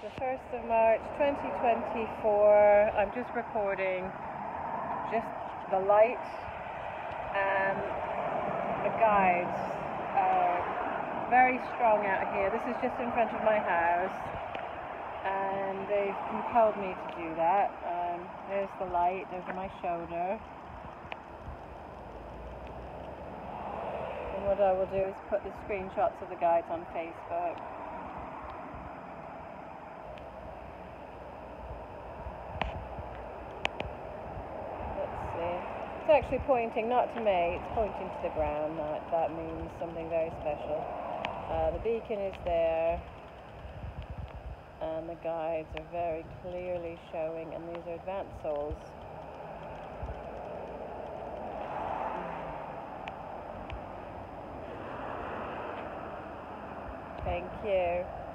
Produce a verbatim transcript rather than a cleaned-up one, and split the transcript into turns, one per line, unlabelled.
the first of March twenty twenty-four. I'm just recording just the light and the guides are very strong out here. This is just in front of my house and they've compelled me to do that. Um, there's the light over my shoulder. And what I will do is put the screenshots of the guides on Facebook. It's actually pointing not to me, it's pointing to the ground. That, that means something very special. Uh, the beacon is there, and the guides are very clearly showing, and these are advanced souls. Thank you.